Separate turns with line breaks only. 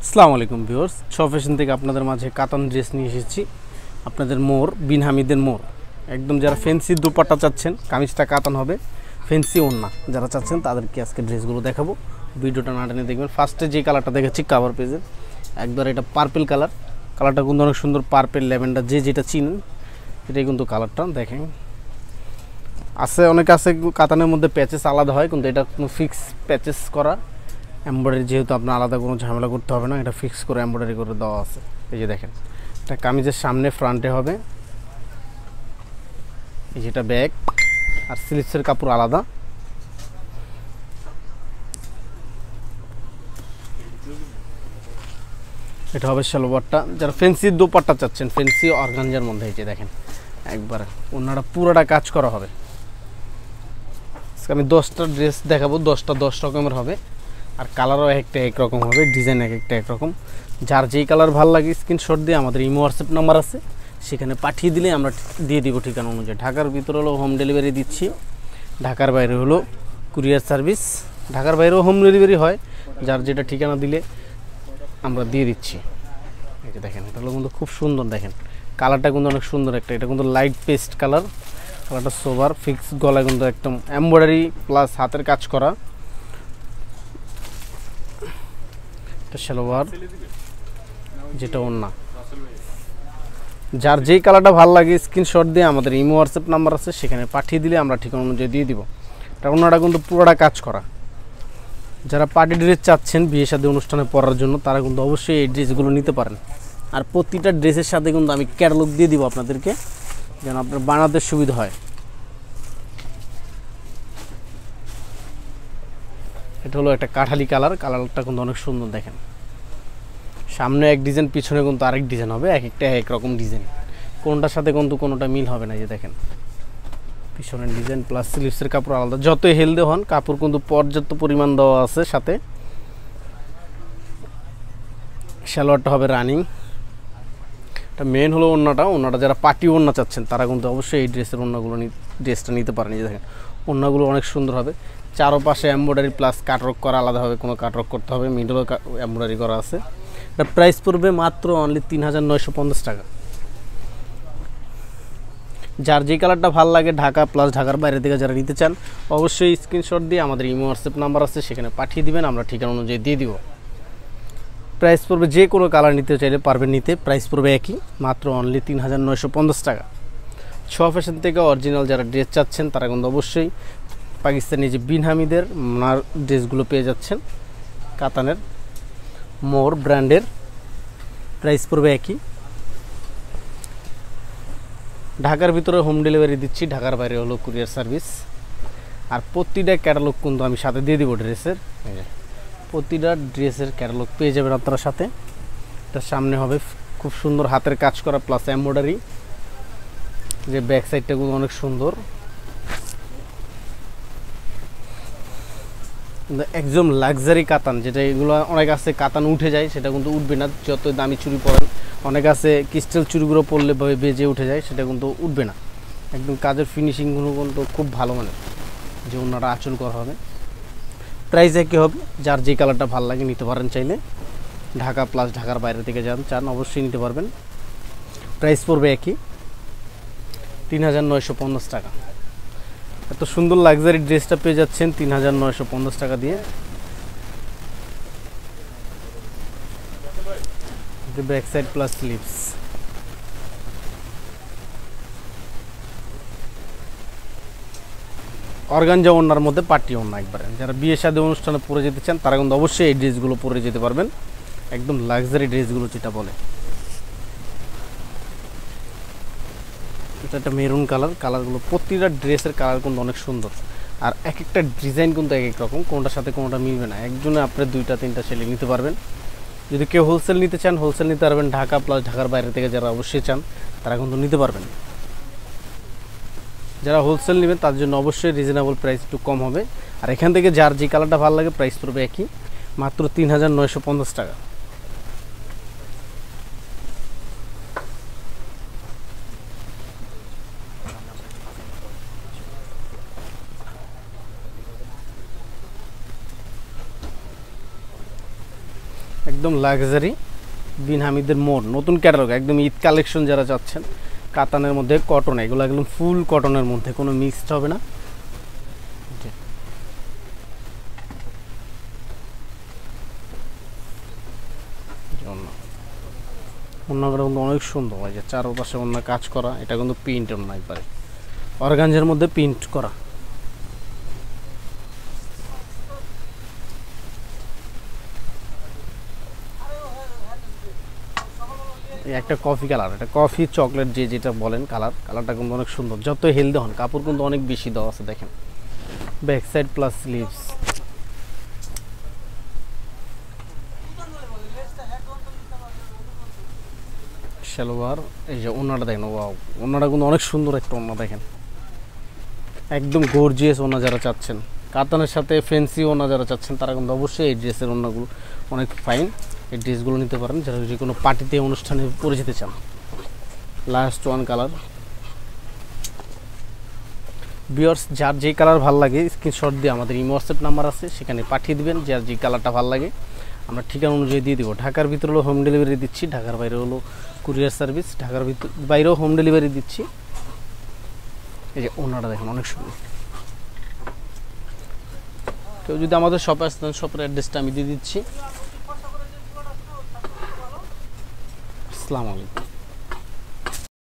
আসসালামু আলাইকুম ভিউয়ার্স, ছ ফ্যাশন থেকে আপনাদের মাঝে কাতান ড্রেস নিয়ে এসেছি। আপনাদের মোর বিন হামিদের মোর একদম যারা ফ্যান্সি দুপাট্টা চাচ্ছেন, কামিজটা কাতান হবে, ফ্যান্সি ওড়না যারা চাচ্ছেন তাদেরকে আজকে ড্রেসগুলো দেখাবো। ভিডিওটা না টেনে দেখবেন। ফার্স্টে যে কালারটা দেখেছি কাভার পেজের, একবার এটা পার্পেল কালারটা কিন্তু অনেক সুন্দর, পার্পেল ল্যাভেন্ডার যে যেটা চিনেন এটাই কিন্তু কালারটা। দেখেন অনেকে আছে কাতানের মধ্যে প্যাচেস আলাদা হয়, কিন্তু এটা কোনো ফিক্স প্যাচেস করা এমব্রয়ডারি, যেহেতু আপনার আলাদা কোনো ঝামেলা করতে হবে না, এটা ফিক্স করে এমব্রয়ডারি করে দেওয়া আছে। এই যে দেখেন, এটা কামিজের সামনে ফ্রন্টে হবে, এই যেটা ব্যাক, আর স্লিভসের কাপড় আলাদা। এটা হবে সালোয়ারটা। যারা ফ্যান্সি দোপাট্টা চাচ্ছেন, ফ্যান্সি অর্গানজার মধ্যে, এই যে দেখেন একবার ওনারা পুরোটা কাজ করা হবে। আমি 10টা ড্রেস দেখাবো, 10টা 10 রকমের হবে, আর কালারও একটা এক রকম হবে, ডিজাইন একটা এক রকম। যার যেই কালার ভালো লাগে স্ক্রিনশট দিয়ে আমাদের ইমো হোয়াটসঅ্যাপ নাম্বার আছে, সেখানে পাঠিয়ে দিলে আমরা দিয়ে দিব ঠিকানা অনুযায়ী। ঢাকার ভিতরে হলো হোম ডেলিভারি দিচ্ছি, ঢাকার বাইরে হলো কুরিয়ার সার্ভিস। ঢাকার বাইরেও হোম ডেলিভারি হয়, যার যেটা ঠিকানা দিলে আমরা দিয়ে দিচ্ছি। এই যে দেখেন, এটা হলো কিন্তু খুব সুন্দর, দেখেন কালারটা কিন্তু অনেক সুন্দর একটা। এটা কিন্তু লাইট পেস্ট কালারটা সোভার ফিক্স, গলায় কিন্তু একদম এমব্রয়ডারি প্লাস হাতের কাজ করা। সালোয়ার, যেটা ওড়না। যার যেই কালারটা ভালো লাগে স্ক্রিনশট দিয়ে আমাদের ইমো হোয়াটসঅ্যাপ নাম্বার আছে, সেখানে পাঠিয়ে দিলে আমরা ঠিকানা অনুযায়ী দিয়ে দিব। এটা ওড়নাটা কিন্তু পুরোটা কাজ করা। যারা পার্টি ড্রেস চাচ্ছেন বিয়ে শাদী অনুষ্ঠানে পরার জন্য, তারা কিন্তু অবশ্যই এই ড্রেসগুলো নিতে পারেন। আর প্রতিটা ড্রেসের সাথে কিন্তু আমি ক্যাটালগ দিয়ে দিব আপনাদেরকে, যেন আপনার বানাতে সুবিধা হয়। এটা হলো একটা কাঠালি কালারটা কিন্তু অনেক সুন্দর। দেখেন সামনে এক ডিজাইন, পিছনে কিন্তু আরেক ডিজাইন হবে, এক একটা এক রকম ডিজাইন, কোনটার সাথে কিন্তু কোনোটা মিল হবে না। যে দেখেন পিছনের ডিজাইন প্লাস স্লিভসের কাপড় আলাদা। যতই হেলদি হন, কাপড় কিন্তু পর্যাপ্ত পরিমাণ দেওয়া আছে সাথে। সালোয়ারটা হবে রানিং। এটা মেন হলো ওড়নাটা যারা পার্টি ওড়না চাচ্ছেন, তারা কিন্তু অবশ্যই এই ড্রেসটা নিতে পারেন। যে দেখেন ওড়নাগুলো অনেক সুন্দর হবে, চারপাশে এমব্রয়ডারি প্লাস কাটওয়ার্ক করা আলাদাভাবে, কোনো কাটওয়ার্ক করতে হবে, মিডলও এমব্রয়ডারি করা আছে। এটা প্রাইস পড়বে মাত্র অনলি ৩৯৫০ টাকা। যার যে কালারটা ভালো লাগে, ঢাকা প্লাস ঢাকার বাইরে থেকে যারা নিতে চান, অবশ্যই স্ক্রিনশট দিয়ে আমাদের ইমো হোয়াটসঅ্যাপ নাম্বার আছে, সেখানে পাঠিয়ে দিবেন, আমরা ঠিকানা অনুযায়ী দিয়ে দিব। প্রাইস পড়বে, যে কোনো কালার নিতে চাইলে পারবেন নিতে, প্রাইস পড়বে একই, মাত্র অনলি ৩৯৫০ টাকা। ছ ফ্যাশন থেকে অরিজিনাল যারা ড্রেস চাচ্ছেন, তারা কিন্তু অবশ্যই পাকিস্তানি যে বিন হামিদের ওনার ড্রেসগুলো পেয়ে যাচ্ছেন, কাতানের মোর ব্র্যান্ডের। প্রাইস পড়বে একই। ঢাকার ভিতরে হোম ডেলিভারি দিচ্ছি, ঢাকার বাইরে হলো কুরিয়ার সার্ভিস। আর প্রতিটা ক্যাটালগ কিন্তু আমি সাথে দিয়ে দিব ড্রেসের। প্রতিটা ড্রেসের ক্যাটালগ পেয়ে যাবেন আপনারা সাথে। তার সামনে হবে খুব সুন্দর হাতের কাজ করা প্লাস এমব্রয়ডারি, যে ব্যাক সাইডটা কিন্তু অনেক সুন্দর, একদম লাক্সারি কাতান। যেটা এগুলো অনেক আছে কাতান উঠে যায়, সেটা কিন্তু উঠবে না যত দামি চুড়ি পরেন। অনেক আছে ক্রিস্টাল চুড়িগুলো পরলে বেজে উঠে যায়, সেটা কিন্তু উঠবে না। একদম কাজের ফিনিশিংগুলো কিন্তু খুব ভালো মানের, যে ওনারা আঁচল করা হবে। প্রাইস একই হবে, যার যে কালারটা ভালো লাগে নিতে পারেন চাইলে। ঢাকা প্লাস ঢাকার বাইরে থেকে চান অবশ্যই নিতে পারবেন। প্রাইস পড়বে একই, ৩৯৫০ টাকা। এত সুন্দর লাক্সারি ড্রেসটা পেয়ে যাচ্ছেন ৩৯৫০ টাকা দিয়ে। Back side plus sleeves. Organza ওড়নার মধ্যে পার্টি ওড়না একবারে। যারা বিয়ে শাদী অনুষ্ঠানে পরে যেতে চান, তারা কিন্তু অবশ্যই এই ড্রেসগুলো পরে যেতে পারবেন, একদম লাক্সারি ড্রেসগুলো যেটা বলে। এটা একটা মেরুন কালারগুলো, প্রতিটা ড্রেসের কালার কিন্তু অনেক সুন্দর। আর এক একটা ডিজাইন কিন্তু এক এক রকম, কোনটার সাথে কোনটা মিলবে না। একজনে আপনি 2টা 3টা ছেলে নিতে পারবেন। যদি কেউ হোলসেল নিতে চান, হোলসেল নিতে পারবেন। ঢাকা প্লাস ঢাকার বাইরে থেকে যারা অবশ্যই চান, তারা কিন্তু নিতে পারবেন। যারা হোলসেল নেবেন তার জন্য অবশ্যই রিজনেবল প্রাইস একটু কম হবে। আর এখান থেকে যার যে কালারটা ভালো লাগে, প্রাইস পড়বে একই, মাত্র ৩৯৫০ টাকা। একদম লাক্সারি বিন হামিদের মোড় নতুন ক্যাটালগ, একদম ঈদ কালেকশন যারা চাচ্ছেন, কাতানের মধ্যে কটন, এগুলো একদম ফুল কটনের মধ্যে, কোনো মিক্সড হবে না। ওন্নাগুলো কিন্তু অনেক সুন্দর, হয় যে চারপাশে অন্য কাজ করা, এটা কিন্তু প্রিন্ট ওন্না, একবারে অর্গানজার মধ্যে প্রিন্ট করা। এই একটা কফি কালার, এটা কফি চকলেট যে যেটা বলেন কালারটা কিন্তু অনেক সুন্দর। যত হেলদি হন, কাপড় কিন্তু অনেক বেশি দেওয়া আছে, দেখেন back side plus sleeves. Salwar, এই যে ওন্নাটা দেখেন, ওয়াও ওন্নাটা কিন্তু অনেক সুন্দর একটা ওন্না, দেখেন একদম গর্জিয়াস ওন্না। যারা চাচ্ছেন কাতানের সাথে ফ্যান্সি ওন্না যারা চাচ্ছেন, তারা কিন্তু অবশ্যই এই ড্রেসের ওন্নাগুলো অনেক ফাইন, এই ড্রেসগুলো নিতে পারেন যারা যে কোনো পার্টিতে অনুষ্ঠানে পরে যেতে চান। Last one colour. ভিউয়ার্স, যার যেই কালার ভালো লাগে স্ক্রিনশট দিয়ে আমাদের ইমো হোয়াটসঅ্যাপ নাম্বার আছে, সেখানে পাঠিয়ে দিবেন। যার যে কালারটা ভালো লাগে আমরা ঠিকানা অনুযায়ী দিয়ে দিব। ঢাকার ভিতরে হলো হোম ডেলিভারি দিচ্ছি, ঢাকার বাইরে হলো কুরিয়ার সার্ভিস, ঢাকার বাইরেও হোম ডেলিভারি দিচ্ছি। এই যে ওনাটা দেখেন অনেক সুন্দর। কেউ যদি আমাদের শপে আসতেন, শপের অ্যাড্রেসটা আমি দিয়ে দিচ্ছি। আসসালামু আলাইকুম।